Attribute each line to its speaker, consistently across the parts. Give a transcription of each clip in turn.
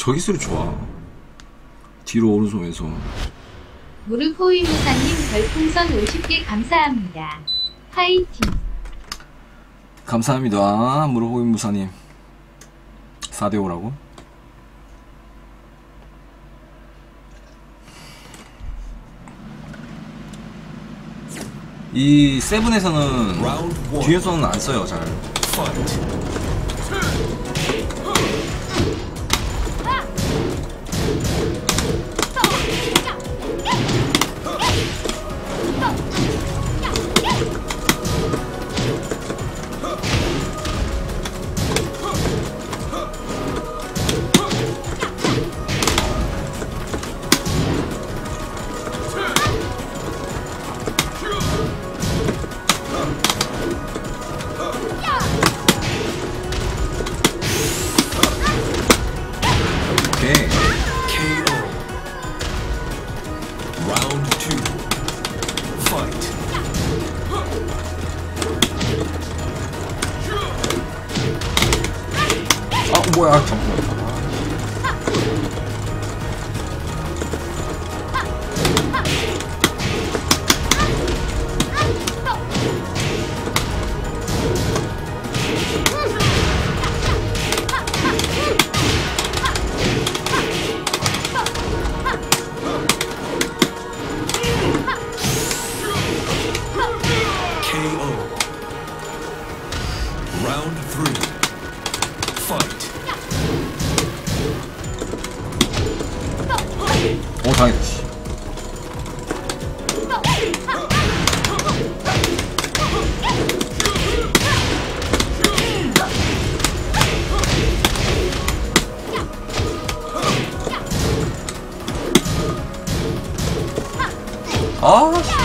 Speaker 1: 저 기술이 좋아. 뒤로 오른손에서.
Speaker 2: 무르포이 무사님 별풍선 50개 감사합니다. 파이팅.
Speaker 1: 감사합니다. 무르포이 무사님. 4대5라고? 이 세븐에서는 뒤에서는 안 써요, 잘. 뭐야, 잠깐만. 오, 당했다. 아, 씨.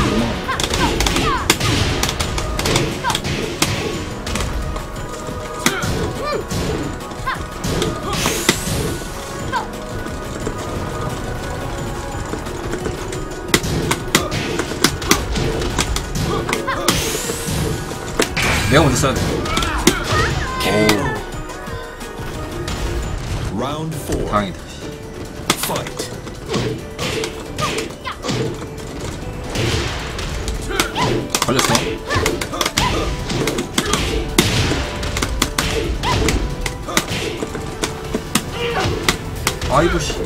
Speaker 1: 내가 먼저 써야 돼. 오. 다행이다. 걸렸어. 아이고 씨.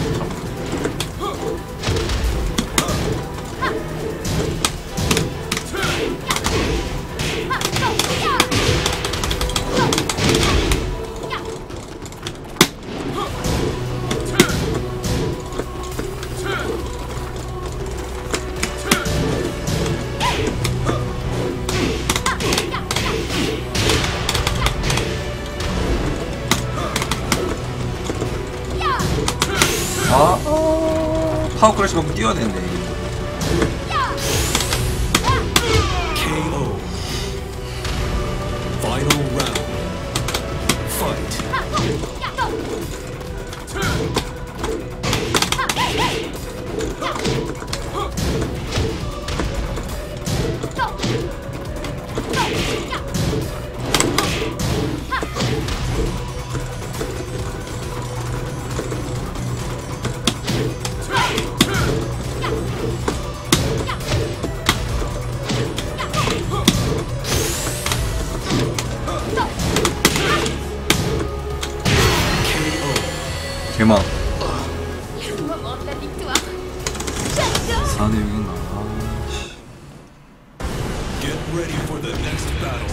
Speaker 1: 아, 파워 크래시 받고 뛰어야 되는데.
Speaker 3: KO. Final round. Fight.
Speaker 1: 개막 4대6인가.
Speaker 3: Get ready for the next battle.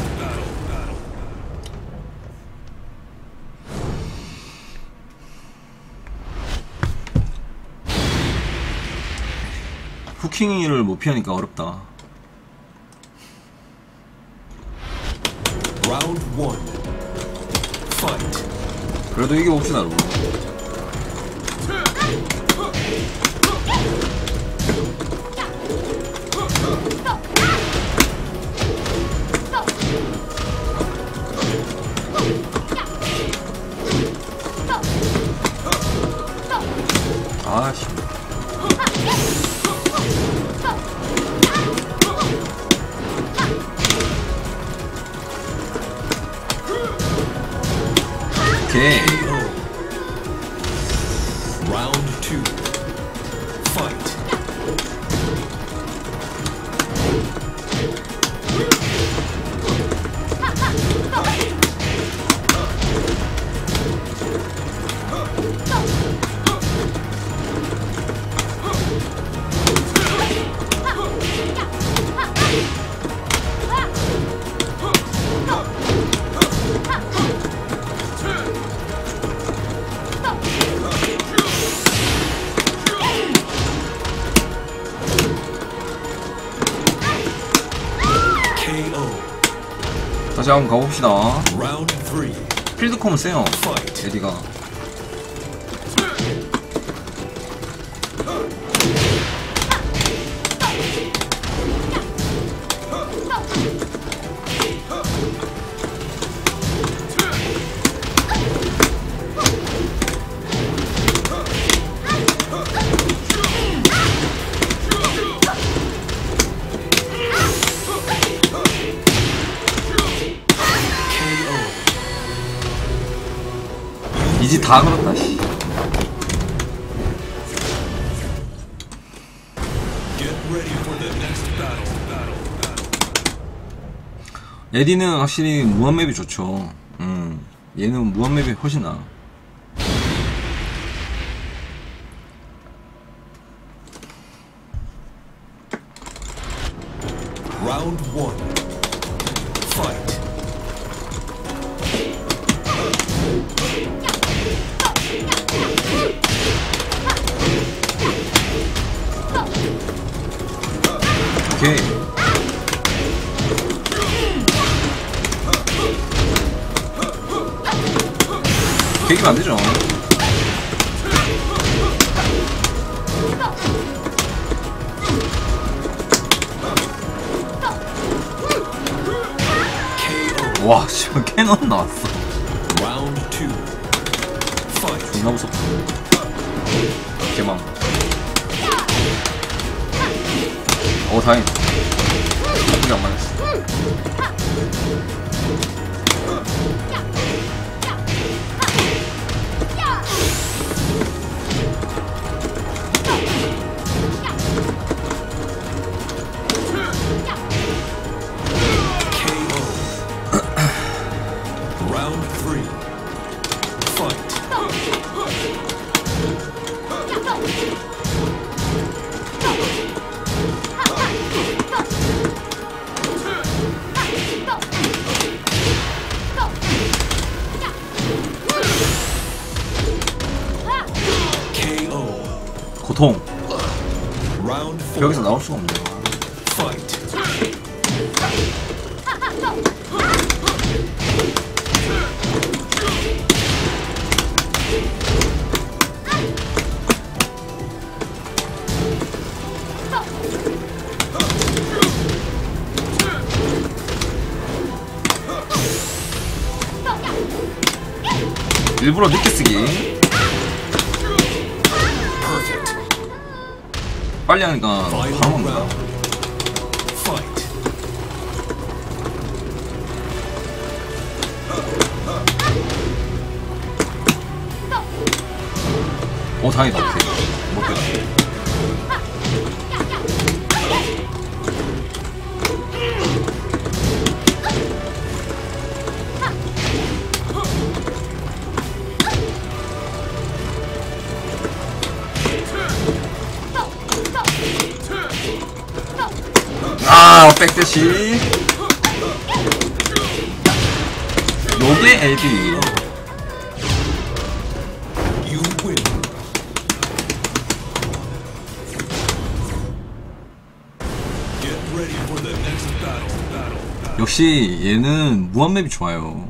Speaker 1: 후킹을 못 피하니까 어렵다.
Speaker 3: Round 1. Fight.
Speaker 1: 그래도 이겨봅시다, 여러분. 아씨. 오케이.
Speaker 3: two. Fight.
Speaker 1: 다시 한번 가봅시다.
Speaker 3: Round three.
Speaker 1: 필드콤은 세요. 에디가. 이제 다 그렇다. 씨. 에디는 확실히 무한맵이 좋죠. 얘는 무한맵이 훨씬 나아.
Speaker 3: Round one. Fight.
Speaker 1: 오케이. 계기면 안 되죠. 와, 씨발 캐논 나왔어.
Speaker 3: Round two. Fight.
Speaker 1: 존나 무섭다. 개망. 다행이다. 나쁘게 안 맞았어.
Speaker 3: Round three. Fight.
Speaker 1: 고통. 여기서 나올 수가 없네. 일부러 늦게 쓰기. 빨리 하니까 바로 먹는다. 오, 다행이다. 오케이. 못 뺐다. 아, 백대시. 요게 LB. 역시 얘는 무한맵이 좋아요.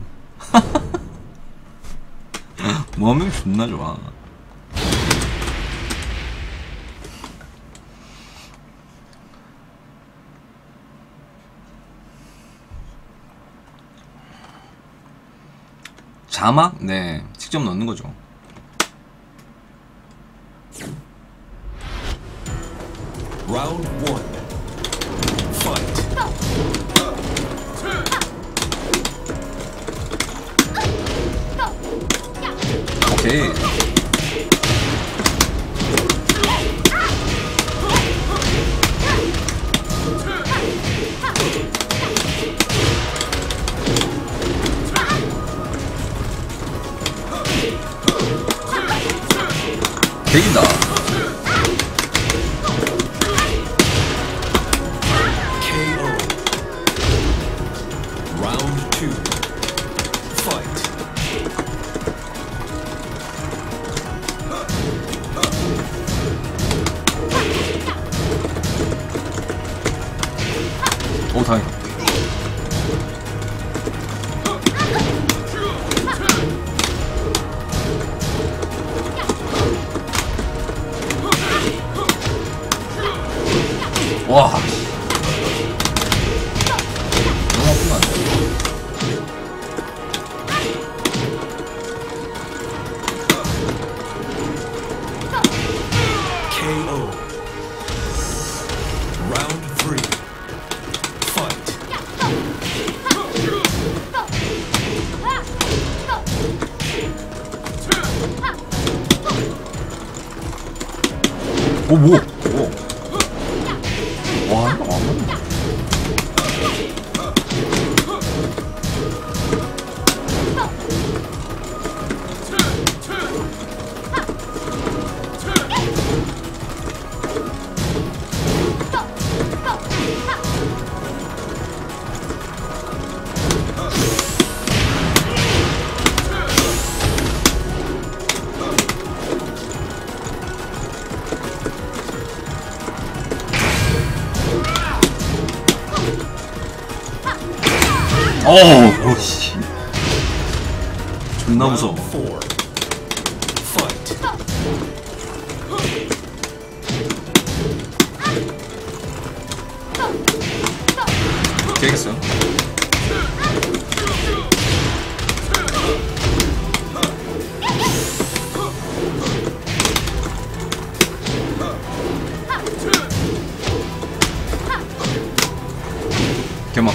Speaker 1: 무한맵이 존나 좋아. 자막? 네, 직접 넣는 거죠.
Speaker 3: Round one. Fight.
Speaker 1: 오케이. 개긴다.
Speaker 3: KO. Round 2. Fight.
Speaker 1: 오, 다행이다. 와. 너무 아픈 거 아니야?
Speaker 3: KO. Round 3. Fight.
Speaker 1: 오, 뭐? 오. 와, 이거 안 맞네. 오씨. 존나 무서워.
Speaker 3: Round 4. Fight.
Speaker 1: 되겠어요? 개막.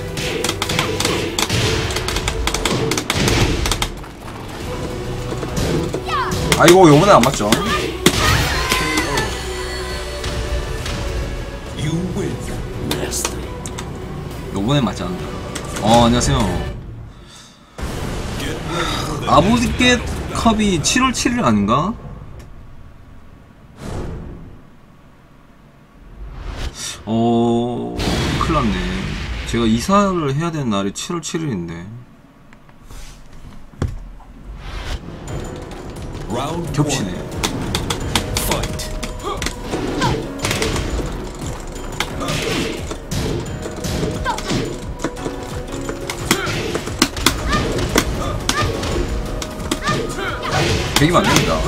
Speaker 1: 아이고, 요번에 안 맞죠?
Speaker 3: You win. Nasty.
Speaker 1: 요번에 맞지 않는다. 안녕하세요.
Speaker 3: Get ready for the
Speaker 1: 아보디켓 컵이 7월 7일 아닌가? 큰일났네. 제가 이사를 해야 되는 날이 7월 7일인데
Speaker 3: round
Speaker 1: 겹치네.
Speaker 3: 1. Fight.
Speaker 1: 되기만 안 됩니다.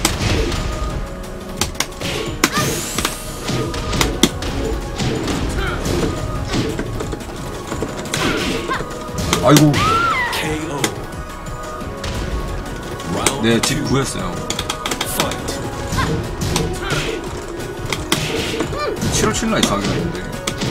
Speaker 1: 아이고.
Speaker 3: KO. Round
Speaker 1: 네, 집
Speaker 3: 2.
Speaker 1: 구했어요.
Speaker 3: Fight.
Speaker 1: 7월 7일날 이사하기로 했는데.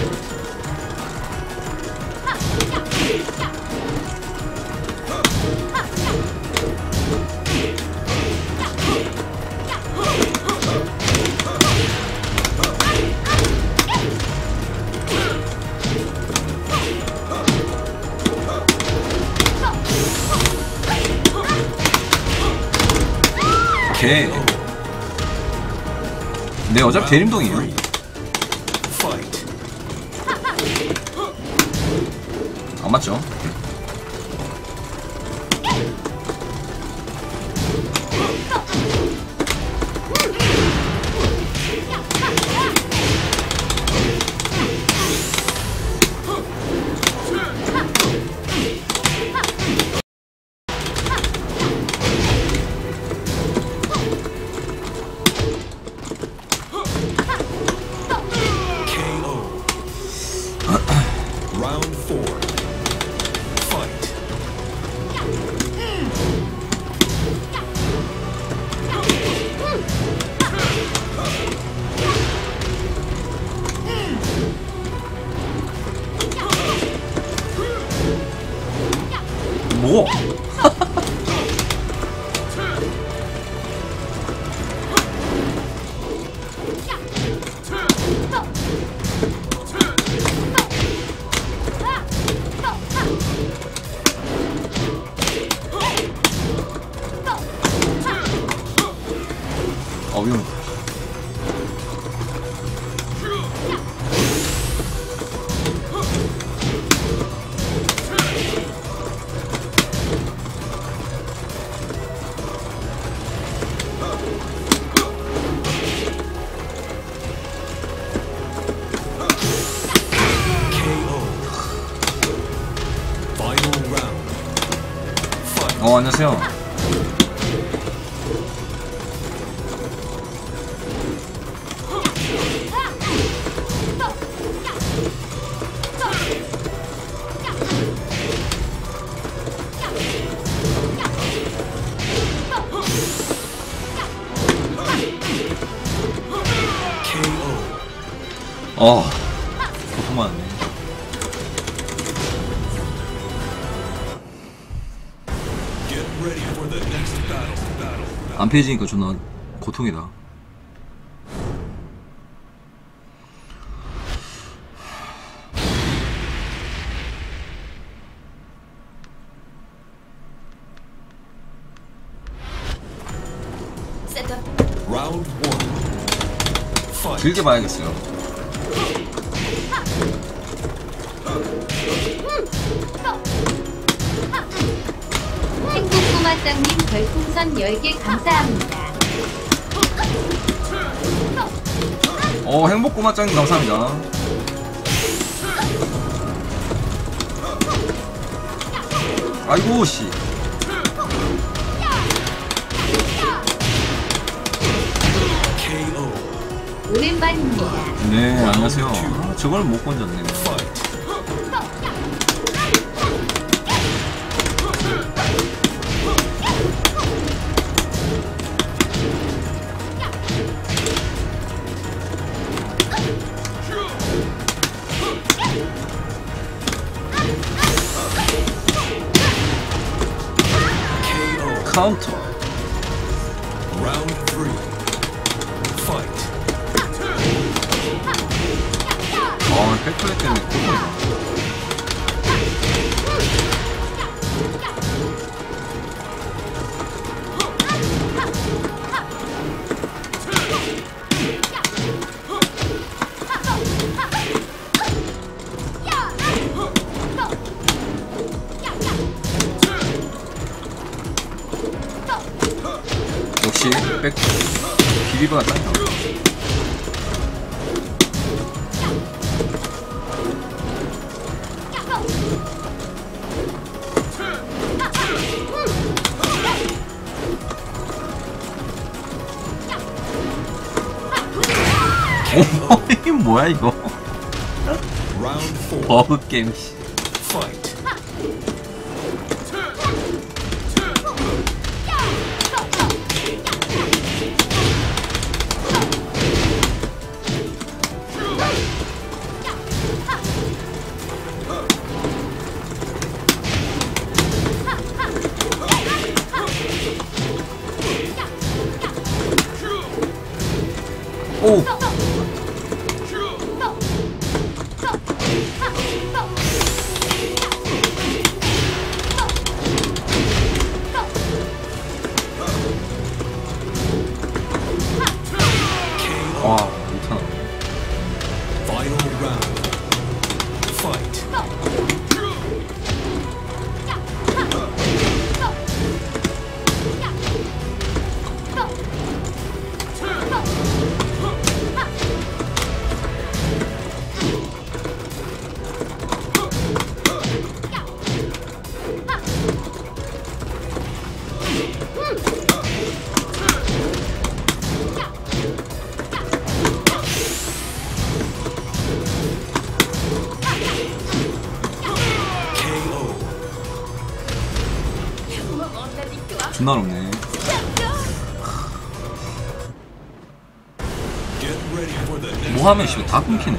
Speaker 1: 오케이. 네, 어차피 대림동이에요.
Speaker 3: Fight.
Speaker 1: 안 맞죠?
Speaker 3: KO. Round 4.
Speaker 1: 안녕하세요. 고통 많네.
Speaker 3: Get ready for the next battle.
Speaker 1: 안 피해지니까 존나 고통이다.
Speaker 3: Round 1. Fight.
Speaker 1: 길게 봐야겠어요.
Speaker 2: 행복꼬마짱님 별풍선 10개 감사합니다.
Speaker 1: 행복꼬마짱님 감사합니다. 아이고 씨.
Speaker 3: KO.
Speaker 2: 오랜만입니다.
Speaker 1: 네 안녕하세요. 저걸 못 건졌네.
Speaker 3: Fight.
Speaker 1: 카운터.
Speaker 3: Round 3. Fight.
Speaker 1: 백플레이 때문에 고통이다. 역시 백 비비바가 짱이다. 이 뭐야 이거?
Speaker 3: Round 4.
Speaker 1: 버그 게임.
Speaker 3: Fight.
Speaker 1: 오. 와, 못하나.
Speaker 3: Final round. Fight.
Speaker 1: 존나 어렵네.
Speaker 3: Get ready for the next
Speaker 1: 뭐 하면 다 끊기네.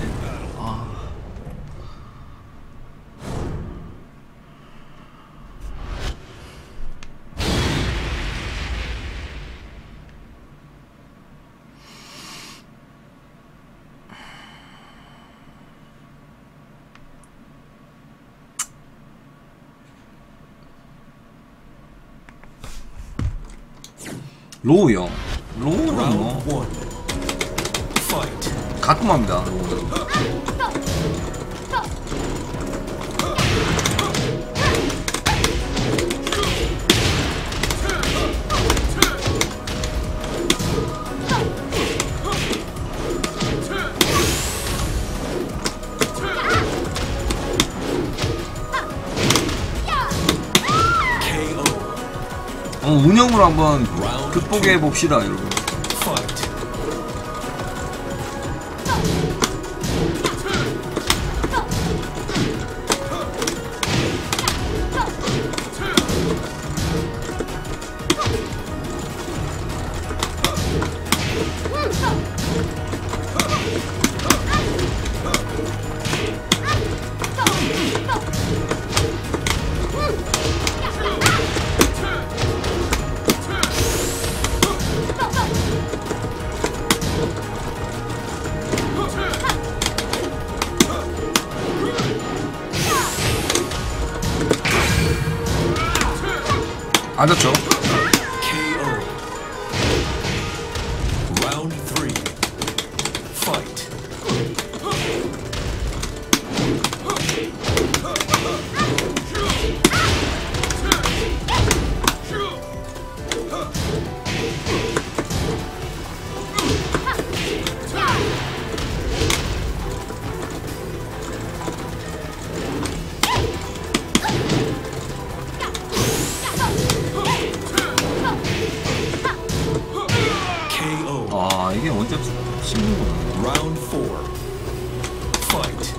Speaker 1: 로우요. 로우는 뭐
Speaker 3: Round 1. Fight.
Speaker 1: 가끔 합니다. 로우는.
Speaker 3: KO.
Speaker 1: 운영으로 한번 극복해 봅시다, 여러분.
Speaker 3: Fight.
Speaker 1: 맞았죠?
Speaker 3: KO. Round 3. Fight. KO.
Speaker 1: 아, 이게 언제 씹는구나.
Speaker 3: Round 4. Fight.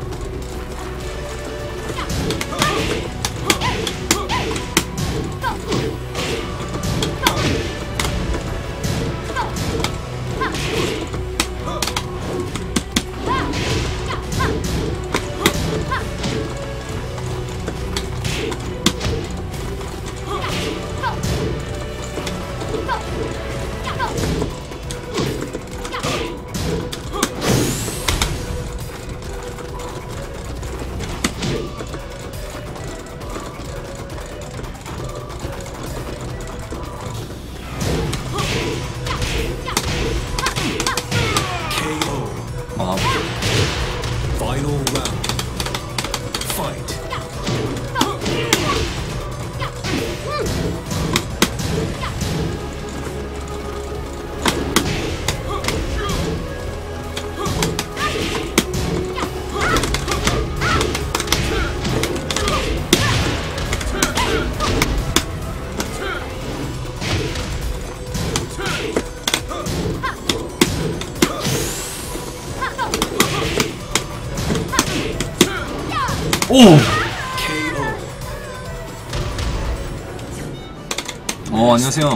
Speaker 3: KO.
Speaker 1: 아,
Speaker 3: Final round. Fight.
Speaker 1: 오!
Speaker 3: KO.
Speaker 1: 안녕하세요.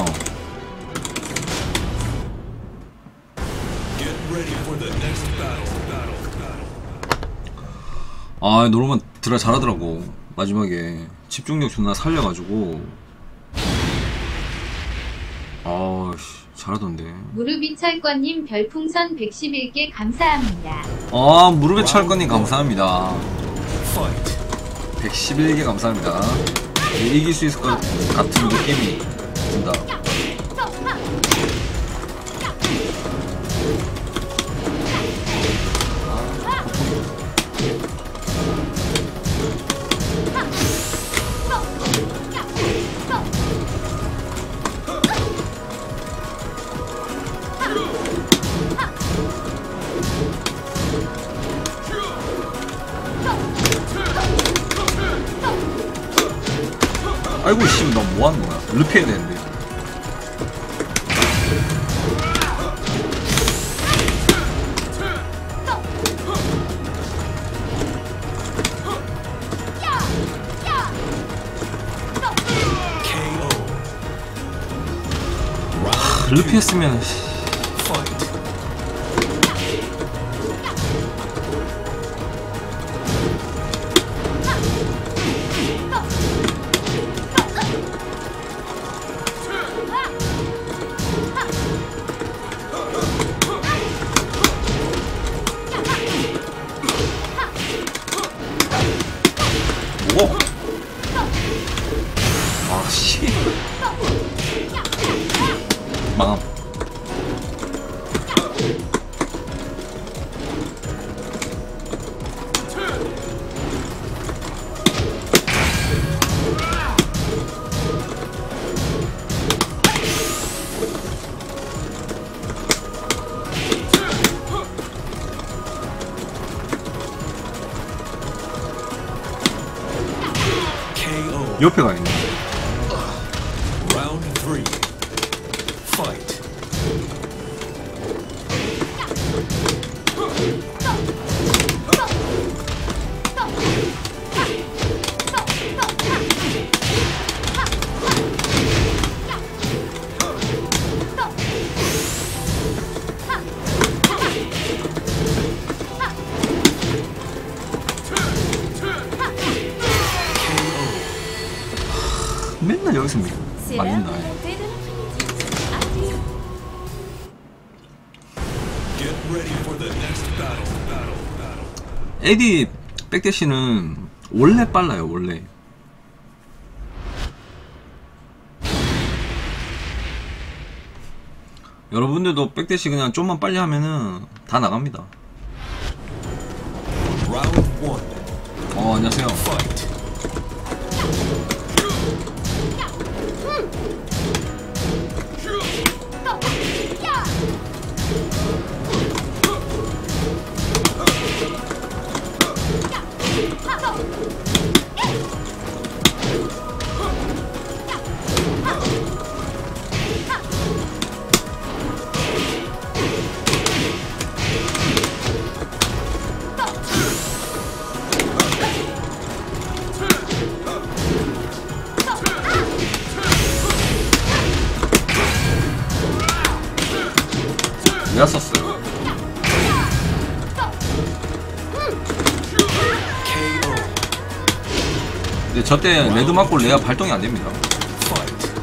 Speaker 3: Get ready for the next battle.
Speaker 1: 아, 노르만 드라 잘하더라고. 마지막에 집중력 존나 살려가지고. 잘하던데.
Speaker 2: 무릎이 철권님 별풍선 111개 감사합니다.
Speaker 1: 무릎에 철권님 감사합니다.
Speaker 3: Fight.
Speaker 1: 111개 감사합니다. 이길 수 있을 것 같은 느낌이 든다. 아이고 씨, 나 뭐하는 거야? 르피 해야 되는데.
Speaker 3: KO.
Speaker 1: 르피 했으면
Speaker 3: Fight.
Speaker 1: 뭐? 씨. 망함.
Speaker 3: KO.
Speaker 1: 옆에 가 있네.
Speaker 3: Round 3.
Speaker 1: 여기서 맞는다.
Speaker 3: Get ready for the next battle.
Speaker 1: 에디 백대시는 원래 빨라요. 원래. 여러분들도 백대시 그냥 좀만 빨리 하면은 다 나갑니다.
Speaker 3: Round 1.
Speaker 1: 안녕하세요.
Speaker 3: Fight.
Speaker 1: 내가 썼어요.
Speaker 3: KO.
Speaker 1: 근데 저때 레드 맞고 레아 발동이 안 됩니다.
Speaker 3: Fight.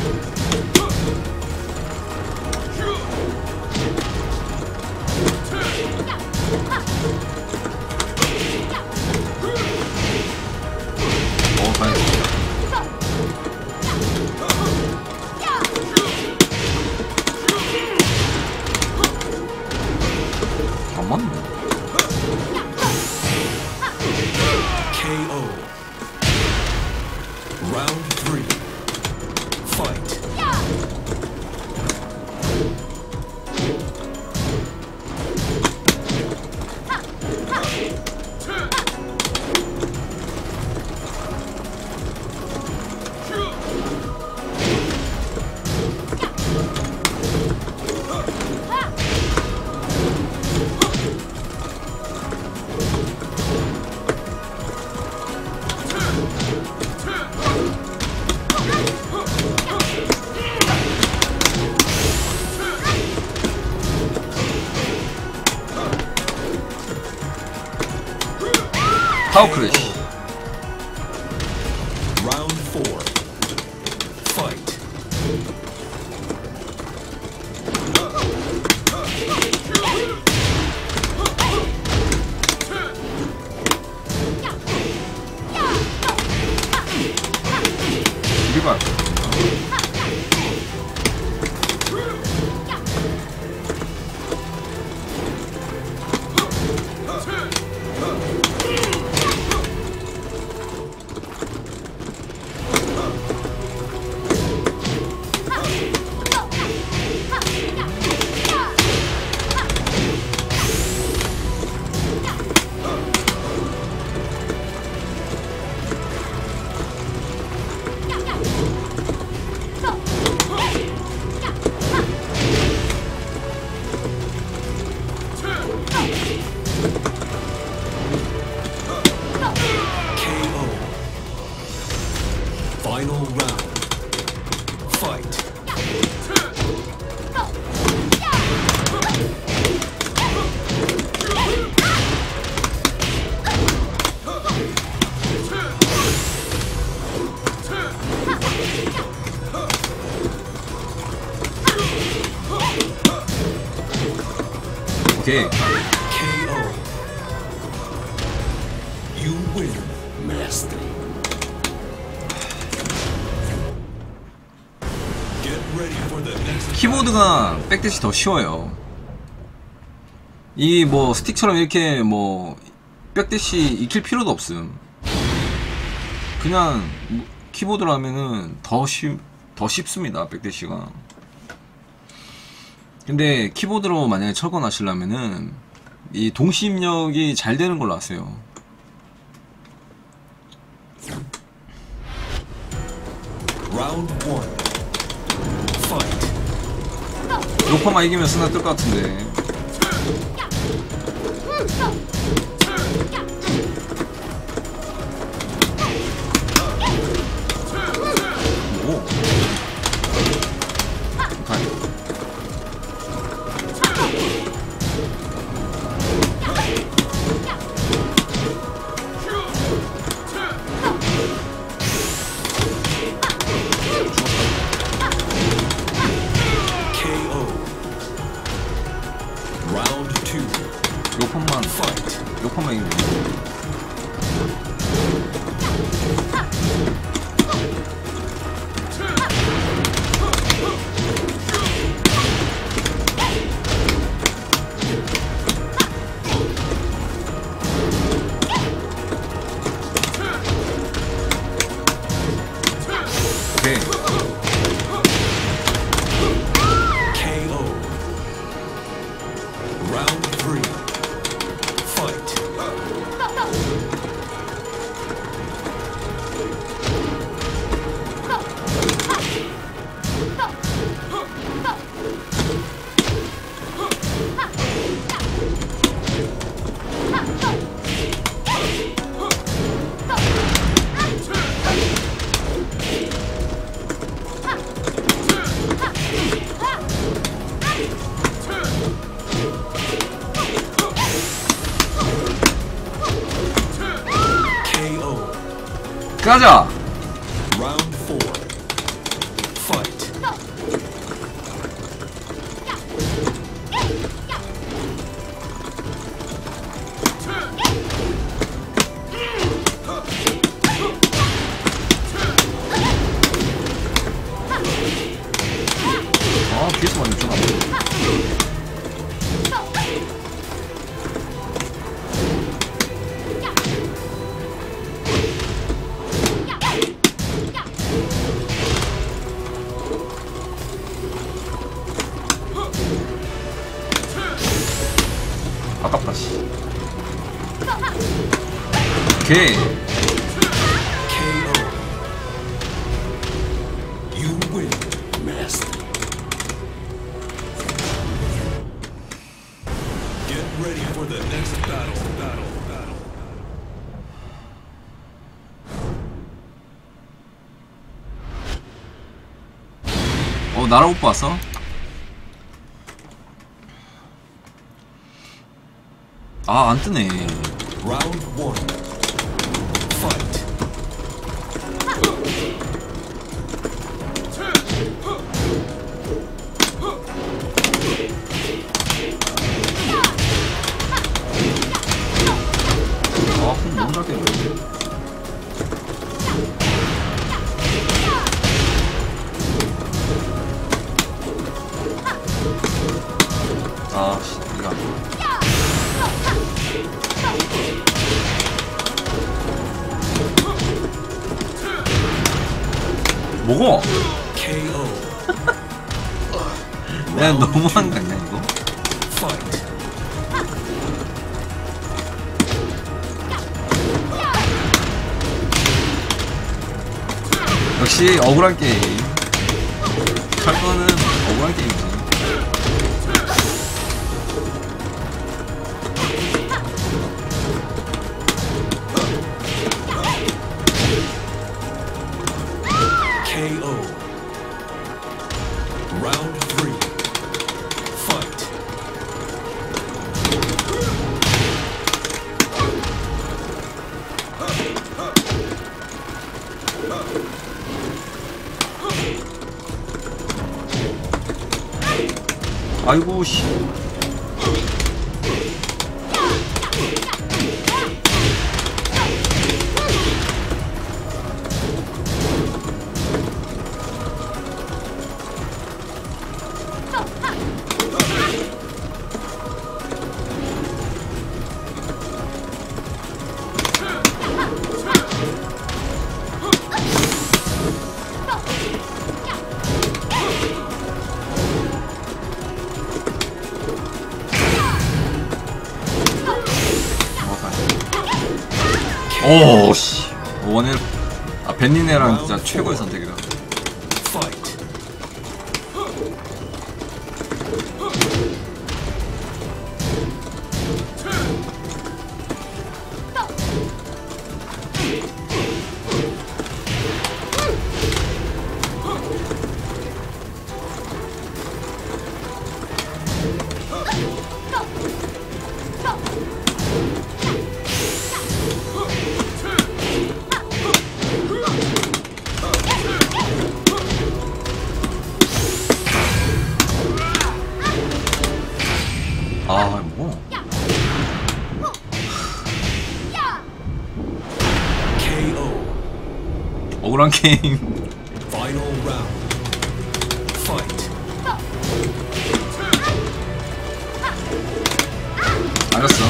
Speaker 1: 가야지. 안 맞네.
Speaker 3: KO. Round 3. Fight.
Speaker 1: 파워 크래시.
Speaker 3: Round 4. Fight.
Speaker 1: 리발.
Speaker 3: KO. Final round. Fight.
Speaker 1: 오케이.
Speaker 3: KO. You win, Master. Get ready for the next
Speaker 1: 키보드가 백대시 더 쉬워요. 이 뭐 스틱처럼 이렇게 뭐 백대시 익힐 필요도 없음. 그냥 키보드로 하면은 더 쉽습니다. 백대시가. 근데 키보드로 만약에 철권하시려면은 이 동시입력이 잘 되는 걸로 아세요.
Speaker 3: Round 1. Fight.
Speaker 1: 로퍼만 이기면 스나 뜰 것 같은데. 오. 요 판만 이기면 돼. 오케이.
Speaker 3: KO. Round 3. Fight. KO.
Speaker 1: 가자.
Speaker 3: Round 4. Fight.
Speaker 1: 아, BS 많이 줬나 봐. 아깝다, 씨. 오케이.
Speaker 3: KO. You win, Master. Get ready for the next battle.
Speaker 1: 나라 오빠 왔어? 아, 안 뜨네.
Speaker 3: Round 1. Fight.
Speaker 1: 아, 공 너무 잘 때리네. 아, 씨, 이거 안 돼. 뭐고?
Speaker 3: KO.
Speaker 1: 내가 너무한 거 아니야, 이거?
Speaker 3: Fight.
Speaker 1: 역시 억울한 게임. 철거는 억울한 게임이지.
Speaker 3: KO. Round 3. Fight.
Speaker 1: 아이고, 씨. 오, 씨. 원일. 아, 벤니네랑 진짜 최고의 선택이다.
Speaker 3: Fight.
Speaker 1: 억울한 게임.
Speaker 3: Final round. Fight.
Speaker 1: 알았어.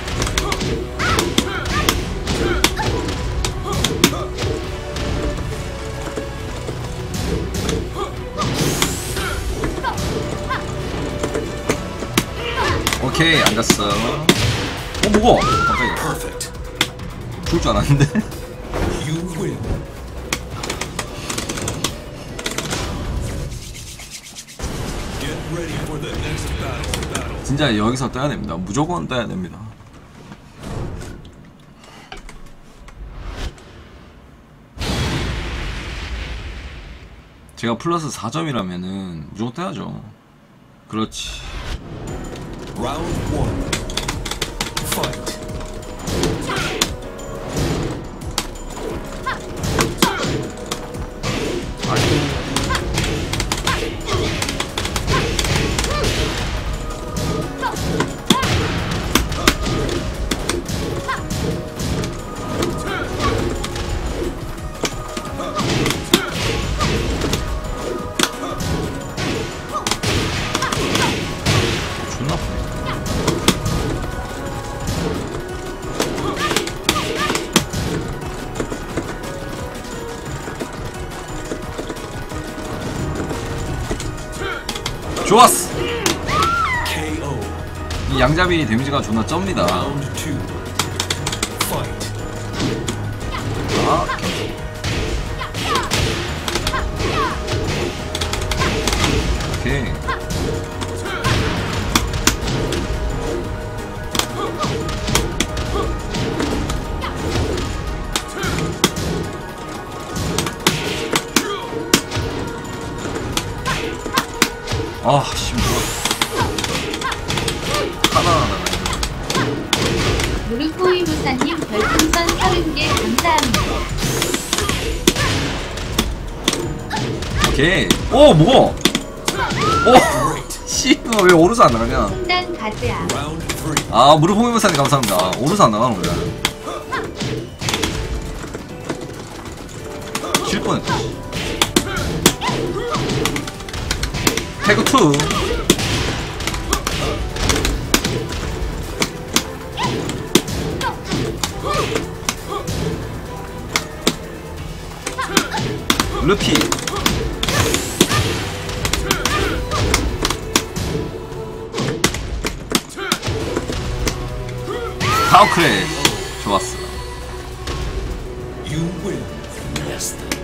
Speaker 1: 오케이, 앉았어. 무거워. 깜짝이야.
Speaker 3: Perfect.
Speaker 1: 죽을 줄 알았는데.
Speaker 3: You win. Get ready for the next battle.
Speaker 1: 진짜 여기서 떠야 됩니다. 무조건 떠야 됩니다. 제가 플러스 4점이라면은 무조건 떠야죠. 그렇지.
Speaker 3: Round 1. Fight.
Speaker 1: 존나 아프네. 좋았어.
Speaker 3: KO.
Speaker 1: 이 양잡이 데미지가 존나 쩝니다.
Speaker 3: Round 2. Fight.
Speaker 1: 아, 오케이. 아, 씨, 뭐야. 하나.
Speaker 2: 무르코이 무사님 별풍선 30개 감사합니다.
Speaker 1: 오케이. 오, 무거워. 오, 씨, 너 왜 오르스 안 나가냐.
Speaker 2: 홍단 가즈아.
Speaker 3: Round 3.
Speaker 1: 아, 무릎 호미무사님 감사합니다. 오르스 안 나가는 거야. 질 뻔했다. 태그 2. 루피. 파워크래. 좋았어.
Speaker 3: You win. Yes.